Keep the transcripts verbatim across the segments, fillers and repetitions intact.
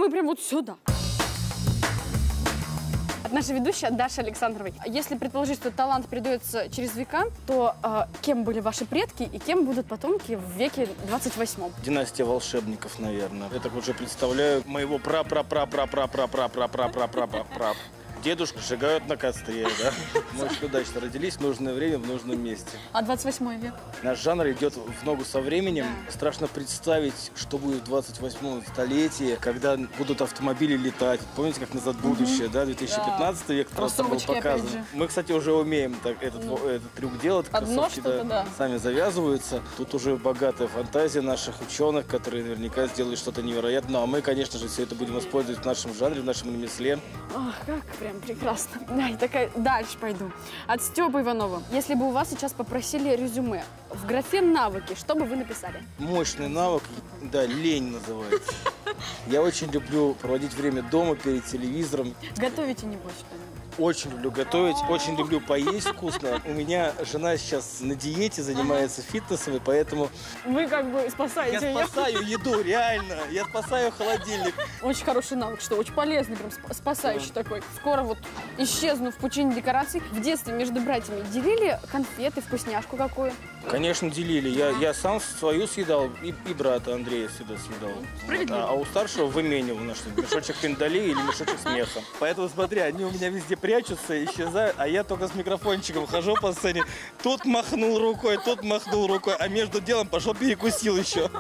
мы прям вот сюда. Наша ведущая Даша Александровой. Если предположить, что талант передается через века, то э, кем были ваши предки и кем будут потомки в веке двадцать восьмом? Династия волшебников, наверное. Я так уже представляю моего пра-пра-пра-пра-пра-пра-пра-пра-пра-пра-пра. Дедушку сжигают на костре, да? Мы очень удачно родились в нужное время, в нужном месте. А двадцать восьмой век? Наш жанр идет в ногу со временем. Страшно представить, что будет в двадцать восьмом столетии, когда будут автомобили летать. Помните, как «Назад в будущее», да? две тысячи пятнадцатый век просто был показан. Мы, кстати, уже умеем так, этот, ну, этот трюк делать. Кроссовки, да, да. сами завязываются. Тут уже богатая фантазия наших ученых, которые наверняка сделают что-то невероятное. Ну, а мы, конечно же, все это будем использовать в нашем жанре, в нашем ремесле. Ох, как прям прекрасно. Да, и такая, дальше пойду. От Степы Иванова. Если бы у вас сейчас попросили резюме, в графе «навыки», что бы вы написали? Мощный навык, да, лень называется. Я очень люблю проводить время дома перед телевизором. Готовите, небось, что-нибудь? Очень люблю готовить, очень люблю поесть вкусно. У меня жена сейчас на диете, занимается фитнесом, и поэтому... Вы как бы спасаете Я спасаю еду, реально. Я спасаю холодильник. Очень хороший навык, что очень полезный, прям спасающий да. такой. Скоро вот исчезну в пучине декораций. В детстве между братьями делили конфеты, вкусняшку какую? Конечно, делили. Я, я сам свою съедал, и, и брата Андрея всегда съедал. Вот. А, а у старшего выменивал на что-то. Мешочек миндалей или мешочек смеха. Поэтому смотри, они у меня везде прячутся, исчезают, а я только с микрофончиком хожу по сцене. Тут махнул рукой, тут махнул рукой, а между делом пошел перекусил еще.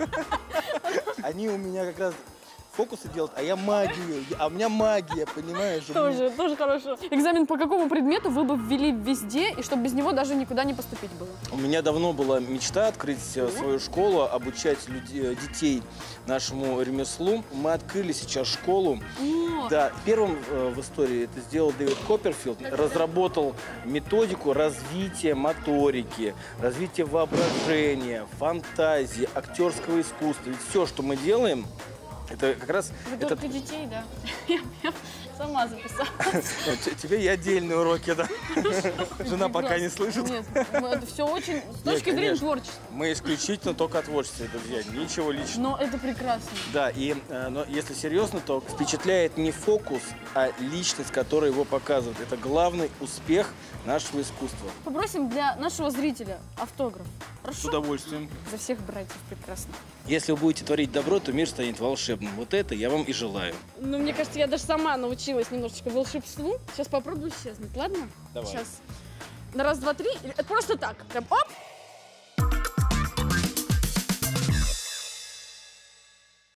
Они у меня как раз... фокусы делать, а я магию, а у меня магия, понимаешь? Тоже, меня... тоже хорошо. Экзамен по какому предмету вы бы ввели везде, и чтобы без него даже никуда не поступить было? У меня давно была мечта открыть свою школу, обучать людей, детей нашему ремеслу. Мы открыли сейчас школу. О! Да, первым в истории это сделал Дэвид Копперфилд, разработал методику развития моторики, развития воображения, фантазии, актерского искусства. Ведь все, что мы делаем, это как раз... Вы это... только детей, да? Я, я сама записала. Тебе и отдельные уроки, да? Жена пока не слышит. Нет, это все очень... С точки зрения творчества. Мы исключительно только творчество, друзья, ничего личного. Но это прекрасно. Да, и но если серьезно, то впечатляет не фокус, а личность, которая его показывает. Это главный успех нашего искусства. Попросим для нашего зрителя автограф. Хорошо? С удовольствием. За всех братьев прекрасно. Если вы будете творить добро, то мир станет волшебным. Вот это я вам и желаю. Ну, мне кажется, я даже сама научилась немножечко волшебству. Сейчас попробую исчезнуть, ладно? Давай. Сейчас. На раз, два, три. Это просто так. Прям оп!